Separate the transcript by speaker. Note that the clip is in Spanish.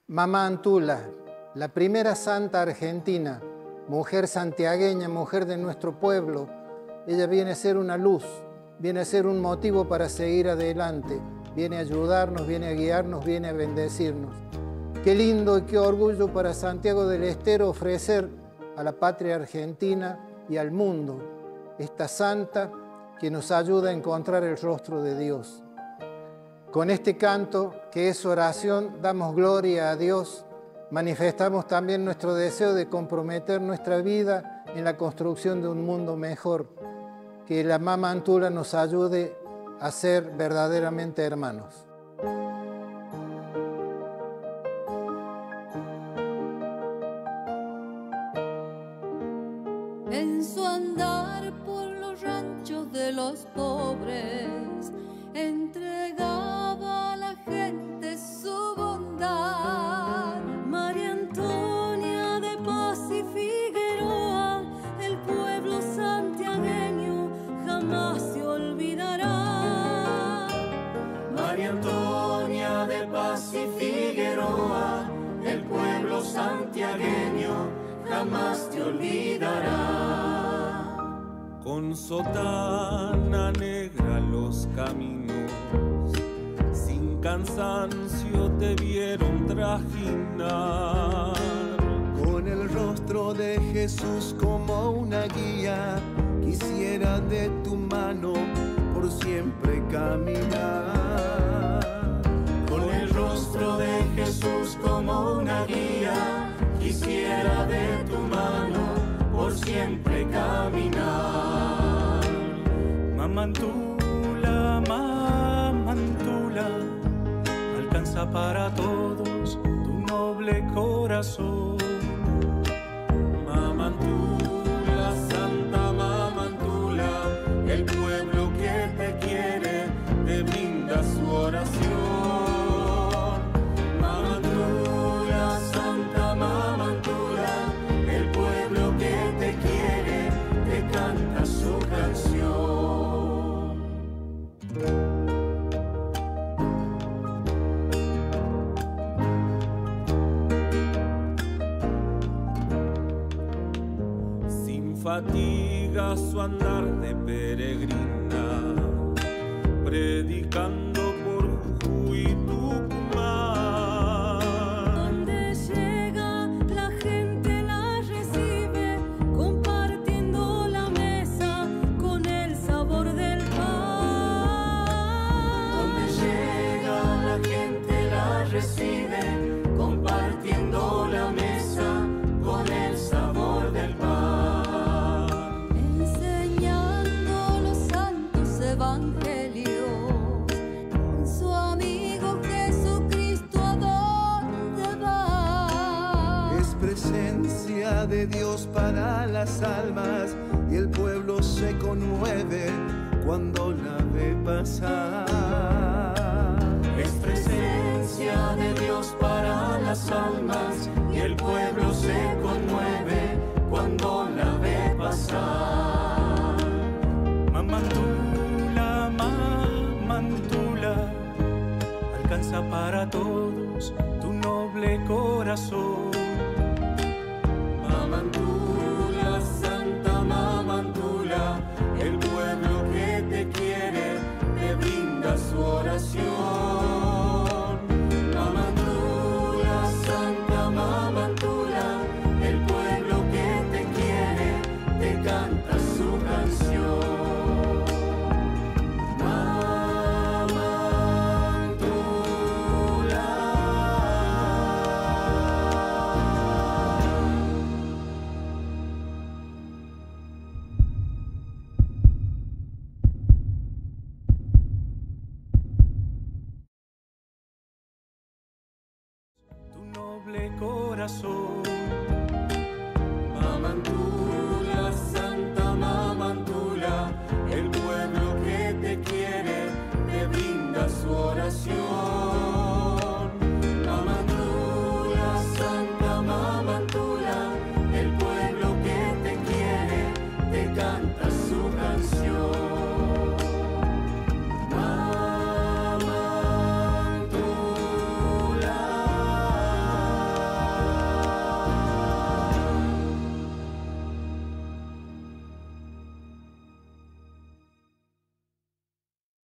Speaker 1: Mamá Antula, la primera santa argentina, mujer santiagueña, mujer de nuestro pueblo, ella viene a ser una luz, viene a ser un motivo para seguir adelante, viene a ayudarnos, viene a guiarnos, viene a bendecirnos. Qué lindo y qué orgullo para Santiago del Estero ofrecer a la patria argentina y al mundo esta santa que nos ayuda a encontrar el rostro de Dios. Con este canto, que es oración, damos gloria a Dios, manifestamos también nuestro deseo de comprometer nuestra vida en la construcción de un mundo mejor, que la Mamá Antula nos ayude a ser verdaderamente hermanos.
Speaker 2: En su andar por los ranchos de los pobres, entregaba a la gente su bondad. María Antonia de Paz y Figueroa, el pueblo santiagueño jamás se olvidará.
Speaker 3: María Antonia de Paz y Figueroa, el pueblo santiagueño jamás te olvidará.
Speaker 4: Con sotana negra los caminos, sin cansancio te vieron trajinar.
Speaker 5: Con el rostro de Jesús como una guía, quisiera de tu mano por siempre caminar.
Speaker 3: Con el rostro de Jesús como una guía, quisiera de tu mano por siempre caminar.
Speaker 4: Mamá Antula, alcanza para todos tu noble corazón.
Speaker 3: Mamá Antula, Santa Mamá Antula, el pueblo que te quiere te brinda su oración. Mamá Antula, Santa Mamá Antula, el pueblo que te quiere te canta su canción.
Speaker 4: Sin fatiga su andar de peregrina, predicando por Jujuy y Tucumán.
Speaker 2: Donde llega la gente la recibe, compartiendo la mesa con el sabor del pan.
Speaker 3: Donde llega la gente la recibe, compartiendo la mesa con el sabor del pan.
Speaker 2: Enseñando los santos evangelios, con su amigo Jesucristo a dónde va.
Speaker 5: Es presencia de Dios para las almas y el pueblo se conmueve cuando la ve pasar.
Speaker 3: Es presencia de Dios para las almas y el pueblo se conmueve cuando la ve pasar.
Speaker 4: Mamá Antula, alcanza para todos tu noble corazón.
Speaker 3: Mamá Antula, Santa Mamá Antula, el pueblo que te quiere te brinda su oración. Mamá Antula, Santa Mamá Antula, el pueblo que te quiere te canta su canción. Mamá Antula.
Speaker 4: Tu noble corazón.
Speaker 3: Mamá Antula, Santa Mamá Antula, el pueblo que te quiere te brinda su oración.